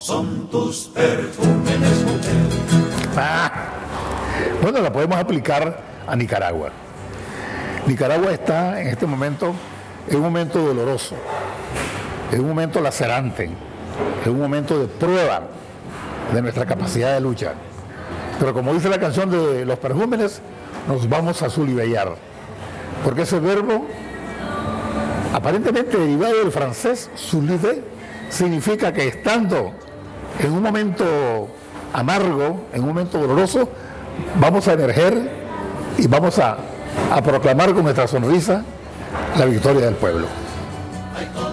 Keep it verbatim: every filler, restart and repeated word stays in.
Son tus perfumes, mujer. Ah, bueno, la podemos aplicar a Nicaragua. Nicaragua está en este momento en un momento doloroso, en un momento lacerante, en un momento de prueba de nuestra capacidad de lucha. Pero como dice la canción de Los Perjúmenes, nos vamos a sulibellar, porque ese verbo, aparentemente derivado del francés soulever, significa que estando en un momento amargo, en un momento doloroso, vamos a emerger y vamos a, a proclamar con nuestra sonrisa la victoria del pueblo.